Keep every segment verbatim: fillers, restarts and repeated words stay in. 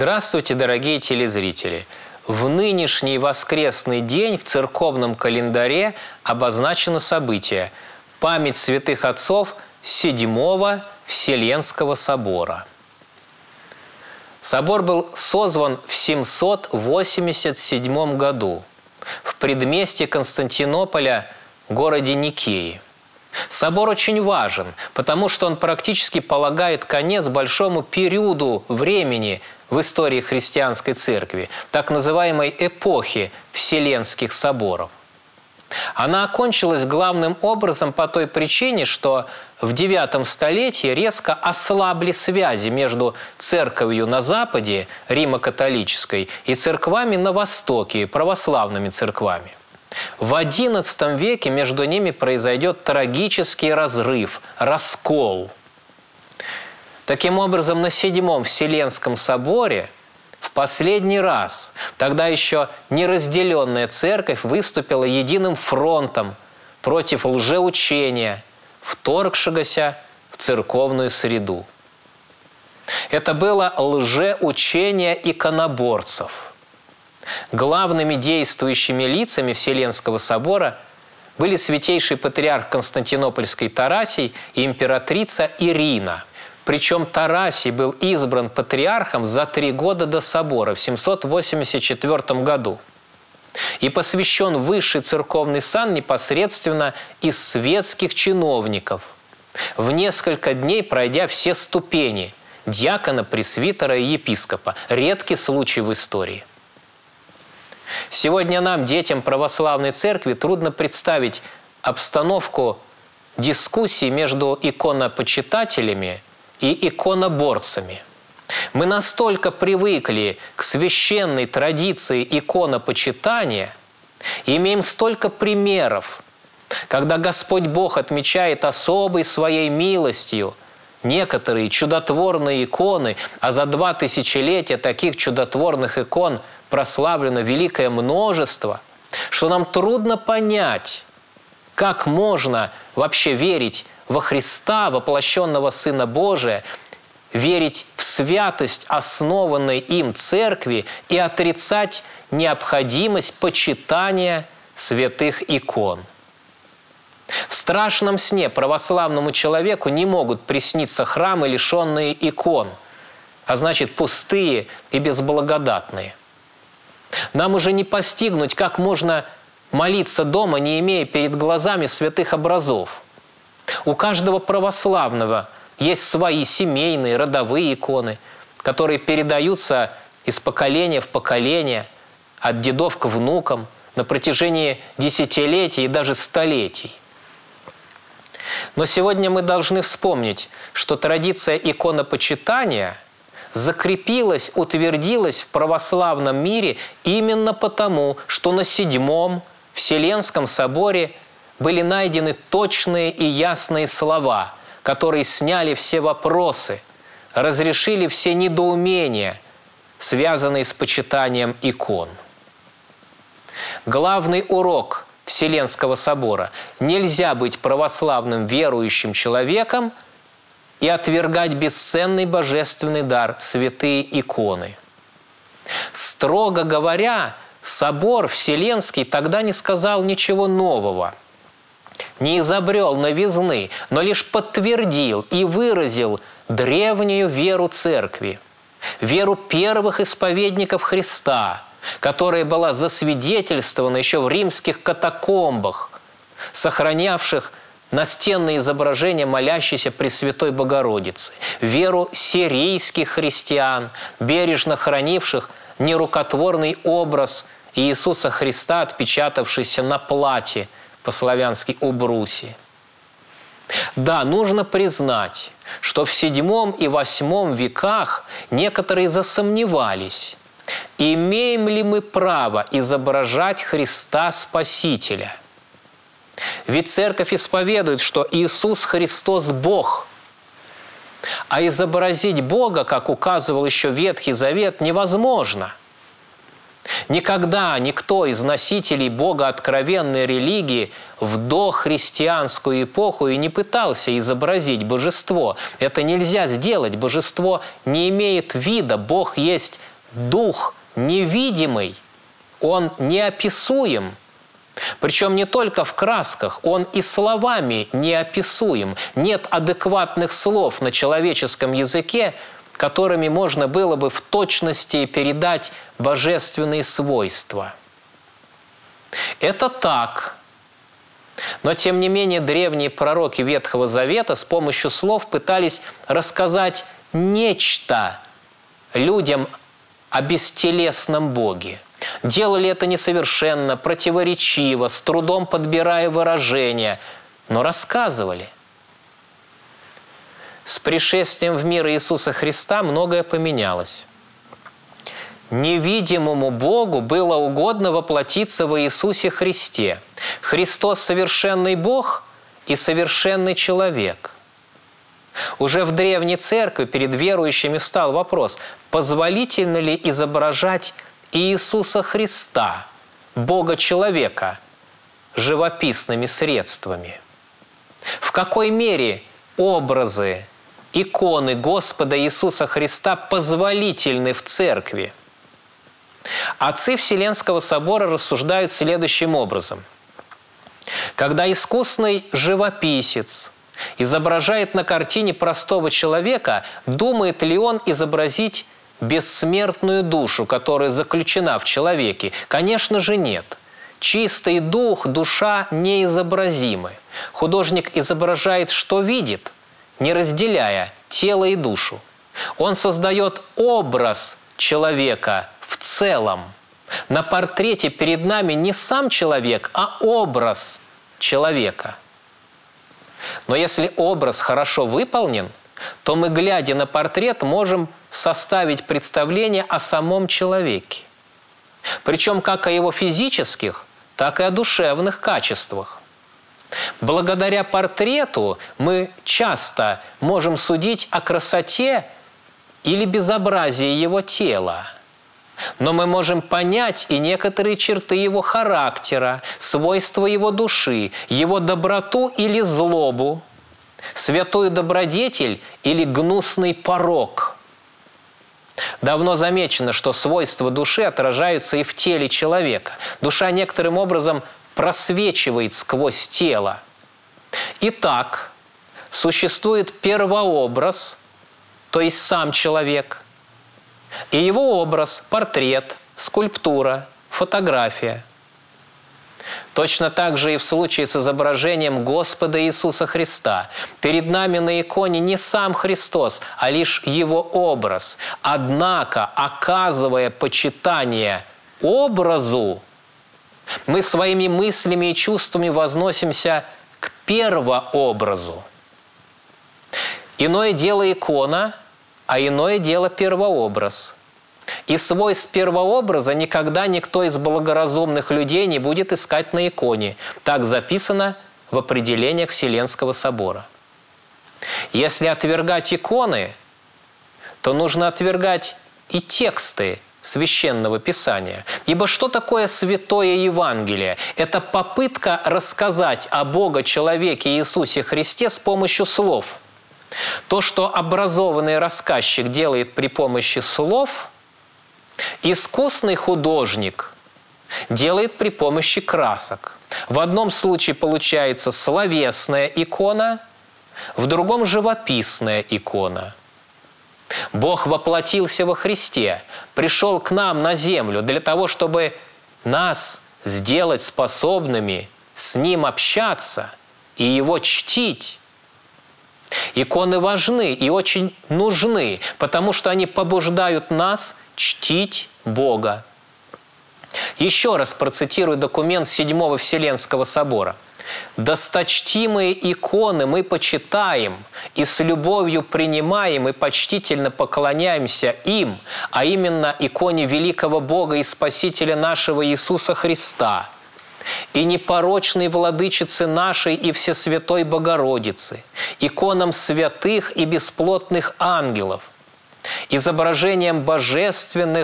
Здравствуйте, дорогие телезрители! В нынешний воскресный день в церковном календаре обозначено событие – память святых отцов Седьмого Вселенского собора. Собор был созван в семьсот восемьдесят седьмом году в предместье Константинополя, городе Никеи. Собор очень важен, потому что он практически полагает конец большому периоду времени в истории христианской церкви, так называемой эпохи Вселенских соборов. Она окончилась главным образом по той причине, что в девятом столетии резко ослабли связи между церковью на Западе, Римо-католической, и церквами на Востоке, православными церквами. В одиннадцатом веке между ними произойдет трагический разрыв, раскол. Таким образом, на Седьмом Вселенском соборе в последний раз, тогда еще неразделенная церковь выступила единым фронтом против лжеучения, вторгшегося в церковную среду. Это было лжеучение иконоборцев. Главными действующими лицами Вселенского собора были святейший патриарх Константинопольский Тарасий и императрица Ирина. Причем Тарасий был избран патриархом за три года до собора в семьсот восемьдесят четвёртом году и посвящен в высший церковный сан непосредственно из светских чиновников, в несколько дней пройдя все ступени – диакона, пресвитера и епископа. Редкий случай в истории. Сегодня нам, детям православной церкви, трудно представить обстановку дискуссий между иконопочитателями и иконоборцами. Мы настолько привыкли к священной традиции иконопочитания, и имеем столько примеров, когда Господь Бог отмечает особой своей милостью некоторые чудотворные иконы, а за два тысячелетия таких чудотворных икон прославлено великое множество, что нам трудно понять, как можно вообще верить во Христа, воплощенного Сына Божия, верить в святость, основанной им церкви, и отрицать необходимость почитания святых икон. В страшном сне православному человеку не могут присниться храмы, лишенные икон, а значит, пустые и безблагодатные. Нам уже не постигнуть, как можно молиться дома, не имея перед глазами святых образов. У каждого православного есть свои семейные, родовые иконы, которые передаются из поколения в поколение, от дедов к внукам на протяжении десятилетий и даже столетий. Но сегодня мы должны вспомнить, что традиция иконопочитания закрепилась, утвердилась в православном мире именно потому, что на Седьмом Вселенском соборе были найдены точные и ясные слова, которые сняли все вопросы, разрешили все недоумения, связанные с почитанием икон. Главный урок Вселенского собора – нельзя быть православным верующим человеком и отвергать бесценный божественный дар – святые иконы. Строго говоря, собор Вселенский тогда не сказал ничего нового, не изобрел новизны, но лишь подтвердил и выразил древнюю веру Церкви, веру первых исповедников Христа, которая была засвидетельствована еще в римских катакомбах, сохранявших настенные изображения молящейся Пресвятой Богородицы, веру сирийских христиан, бережно хранивших нерукотворный образ Иисуса Христа, отпечатавшийся на платье, по-славянски «убруси». Да, нужно признать, что в седьмом и восьмом веках некоторые засомневались, имеем ли мы право изображать Христа Спасителя. Ведь Церковь исповедует, что Иисус Христос – Бог, а изобразить Бога, как указывал еще Ветхий Завет, невозможно. Никогда никто из носителей богооткровенной религии в дохристианскую эпоху и не пытался изобразить божество. Это нельзя сделать. Божество не имеет вида. Бог есть дух невидимый. Он неописуем. Причем не только в красках, он и словами неописуем. Нет адекватных слов на человеческом языке, которыми можно было бы в точности передать божественные свойства. Это так. Но, тем не менее, древние пророки Ветхого Завета с помощью слов пытались рассказать нечто людям о бестелесном Боге. Делали это несовершенно, противоречиво, с трудом подбирая выражения, но рассказывали. С пришествием в мир Иисуса Христа многое поменялось. Невидимому Богу было угодно воплотиться в Иисусе Христе. Христос – совершенный Бог и совершенный человек. Уже в Древней Церкви перед верующими встал вопрос, позволительно ли изображать Иисуса Христа, Бога-человека, живописными средствами. В какой мере образы, иконы Господа Иисуса Христа позволительны в Церкви? Отцы Вселенского собора рассуждают следующим образом. Когда искусный живописец изображает на картине простого человека, думает ли он изобразить бессмертную душу, которая заключена в человеке? Конечно же, нет. Чистый дух, душа неизобразимы. Художник изображает, что видит, не разделяя тело и душу. Он создает образ человека в целом. На портрете перед нами не сам человек, а образ человека. Но если образ хорошо выполнен, то мы, глядя на портрет, можем составить представление о самом человеке. Причем как о его физических, так и о душевных качествах. Благодаря портрету мы часто можем судить о красоте или безобразии его тела. Но мы можем понять и некоторые черты его характера, свойства его души, его доброту или злобу, святую добродетель или гнусный порок. Давно замечено, что свойства души отражаются и в теле человека. Душа некоторым образом просвечивает сквозь тело. Итак, существует первообраз, то есть сам человек, и его образ – портрет, скульптура, фотография. Точно так же и в случае с изображением Господа Иисуса Христа. Перед нами на иконе не сам Христос, а лишь Его образ. Однако, оказывая почитание образу, мы своими мыслями и чувствами возносимся к первообразу. Иное дело икона, а иное дело первообраз. И свойств первообраза никогда никто из благоразумных людей не будет искать на иконе. Так записано в определениях Вселенского собора. Если отвергать иконы, то нужно отвергать и тексты Священного Писания. Ибо что такое Святое Евангелие? Это попытка рассказать о Бога-человеке Иисусе Христе с помощью слов. То, что образованный рассказчик делает при помощи слов, искусный художник делает при помощи красок. В одном случае получается словесная икона, в другом – живописная икона. Бог воплотился во Христе, пришел к нам на землю для того, чтобы нас сделать способными с Ним общаться и Его чтить. Иконы важны и очень нужны, потому что они побуждают нас чтить Бога. Еще раз процитирую документ Седьмого Вселенского собора. «Досточтимые иконы мы почитаем и с любовью принимаем и почтительно поклоняемся им, а именно иконе великого Бога и Спасителя нашего Иисуса Христа, и непорочной Владычицы нашей и Всесвятой Богородицы, иконам святых и бесплотных ангелов, изображением божественных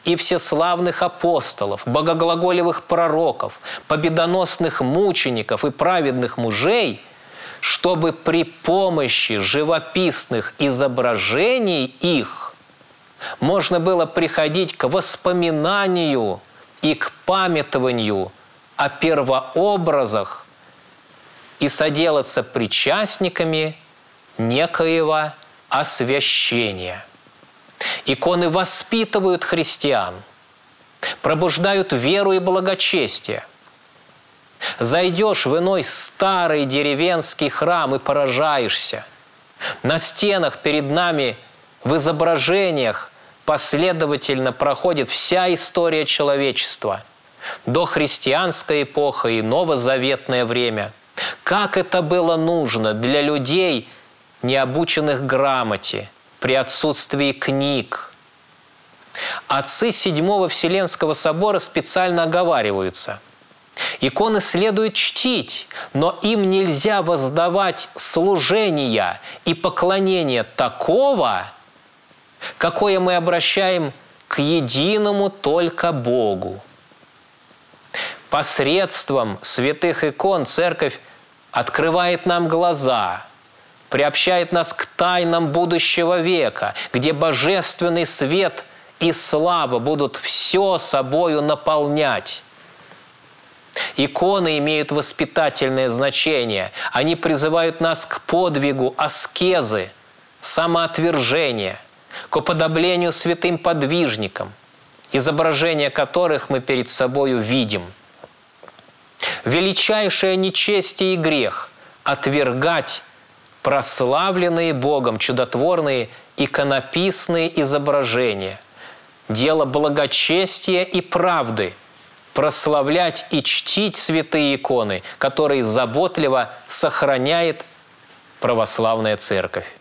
и всеславных апостолов, богоглаголевых пророков, победоносных мучеников и праведных мужей, чтобы при помощи живописных изображений их можно было приходить к воспоминанию и к памятованию о первообразах и соделаться причастниками некоего освящения. Иконы воспитывают христиан, пробуждают веру и благочестие. Зайдешь в иной старый деревенский храм и поражаешься. На стенах перед нами в изображениях последовательно проходит вся история человечества. Дохристианская эпоха и новозаветное время. Как это было нужно для людей, не обученных грамоте, при отсутствии книг. Отцы Седьмого Вселенского собора специально оговариваются. Иконы следует чтить, но им нельзя воздавать служения и поклонения такого, какое мы обращаем к единому только Богу. Посредством святых икон Церковь открывает нам глаза, приобщает нас к тайнам будущего века, где божественный свет и слава будут все собою наполнять. Иконы имеют воспитательное значение. Они призывают нас к подвигу аскезы, самоотвержения, к уподоблению святым подвижникам, изображения которых мы перед собою видим. Величайшее нечестие и грех – отвергать прославленные Богом чудотворные иконописные изображения. Дело благочестия и правды – прославлять и чтить святые иконы, которые заботливо сохраняет православная Церковь.